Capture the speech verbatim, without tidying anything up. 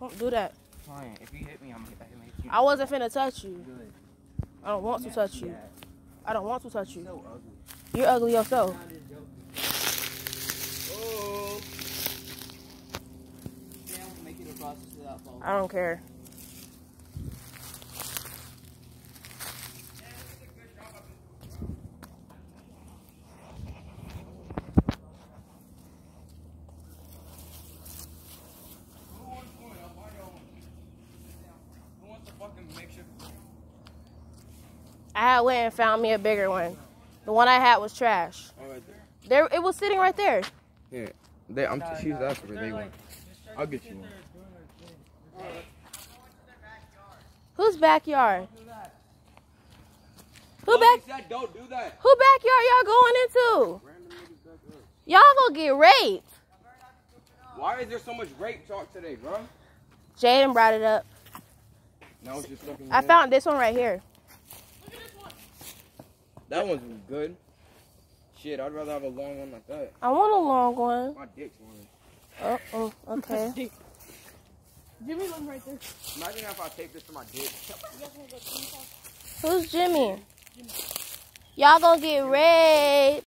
Don't do that. Fine. If you hit me, I'm gonna hit you. I wasn't finna touch you. Good. I don't want to touch you. Yeah. I don't want to touch you. So ugly. You're ugly yourself. Oh. Damn, make it across to that phone. I don't care. I had went and found me a bigger one. The one I had was trash. Oh, right there. There, it was sitting right there. Here, they, I'm she's asking for they want. I'll get you one. Whose backyard? Who Who back? said don't do that. Who backyard y'all going into? Y'all gonna get raped. Why is there so much rape talk today, bro? Jadyn brought it up. Now it's just looking. I good. found this one right here. That one's good. Shit, I'd rather have a long one like that. I want a long one. My dick's long. Oh, oh okay. Jimmy one right there. Imagine if I tape this to my dick. Who's Jimmy? Y'all gonna get raped.